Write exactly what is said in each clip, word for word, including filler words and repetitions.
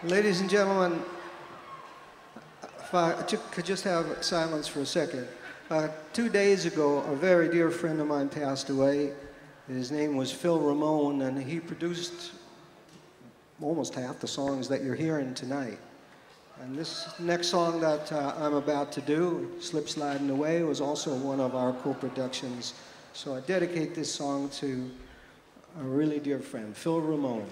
Ladies and gentlemen, if I could just have silence for a second. Uh, two days ago, a very dear friend of mine passed away. His name was Phil Ramone, and he produced almost half the songs that you're hearing tonight. And this next song that uh, I'm about to do, Slip Sliding Away, was also one of our co-productions. So I dedicate this song to a really dear friend, Phil Ramone.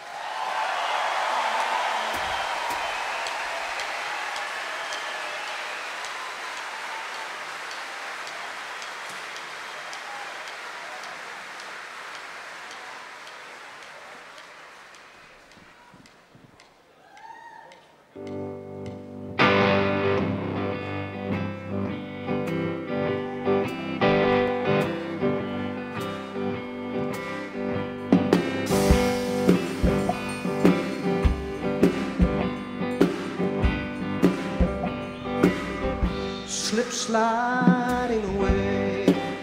Slip sliding away,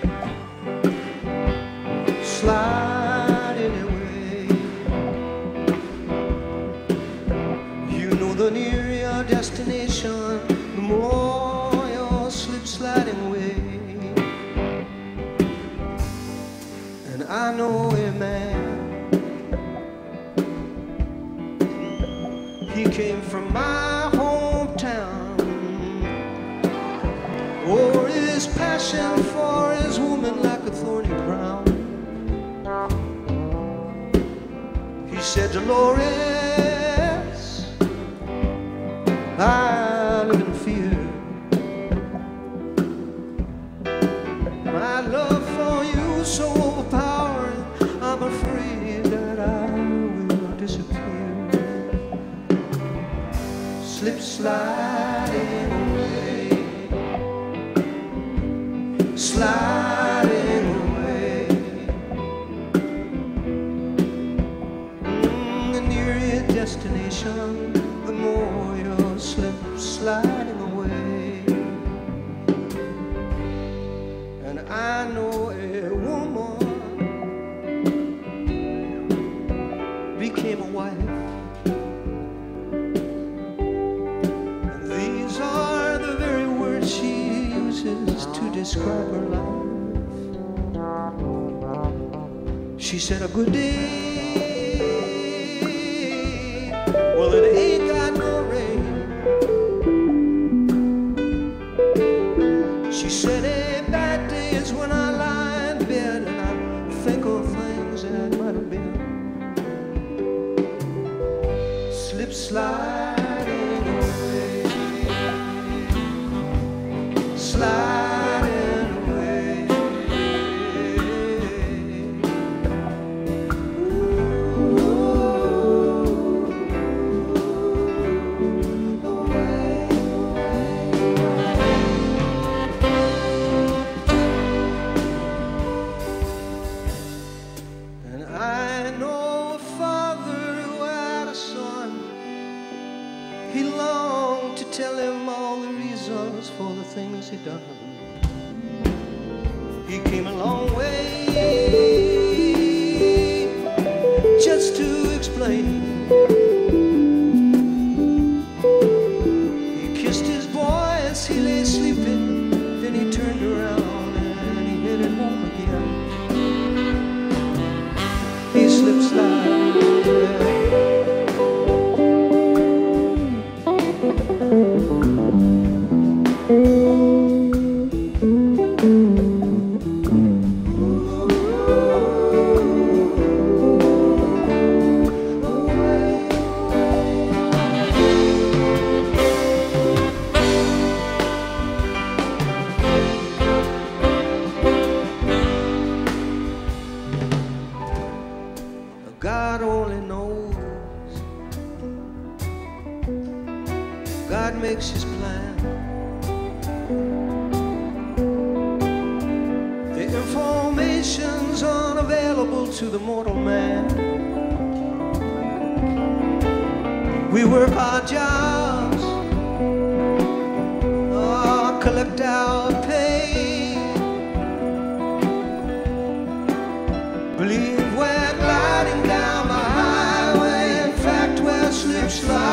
sliding away. You know the nearer your destination, the more you'll slip sliding away. And I know a man, he came from my hometown. Or his passion for his woman like a thorny crown. He said, Dolores, I live in fear. My love for you is so overpowering, I'm afraid that I will disappear. Slip sliding away, sliding away. Mm, the nearer your destination, the more you'll slip sliding away. And I know a woman became a wife, and these are the very words she uses to describe her life. She said, a good day, well, it ain't got no rain. She said, a bad day is when I lie in bed and I think of things that might have been. Slip sliding away, sliding away. And I know a father who had a son. He longed to tell him all the reasons for the things he'd done. He came a long way just to explain. He kissed his boy as he lay sleeping, then he turned around and he headed home again. He slipped sliding away. God only knows. God makes his plan. The information's unavailable to the mortal man. We work our jobs, uh, collect our pay, believe we're gliding down the highway. In fact, we're slip sliding.